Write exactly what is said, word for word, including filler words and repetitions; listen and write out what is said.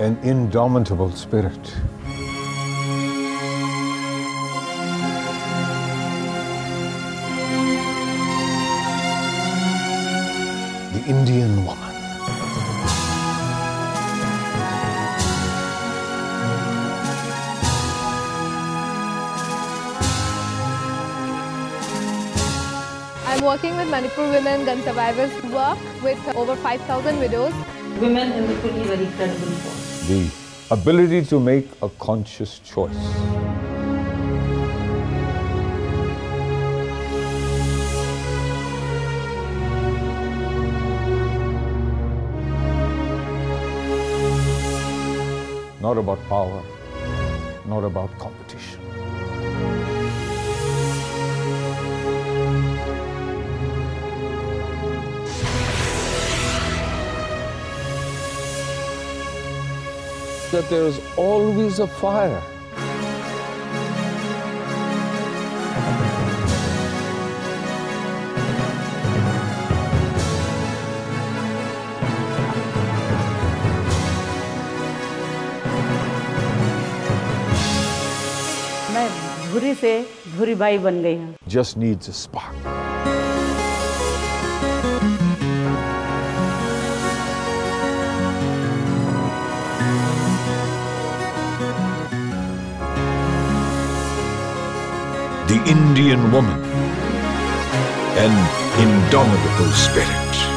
an indomitable spirit. The Indian woman. I'm working with Manipur women gun survivors who work with over five thousand widows. Women in the police are very credible force. The ability to make a conscious choice. Not about power, not about competition. That there is always a fire. मैं धुरी से धुरी by बन गई हूँ. Just needs a spark. The Indian woman, an indomitable spirit.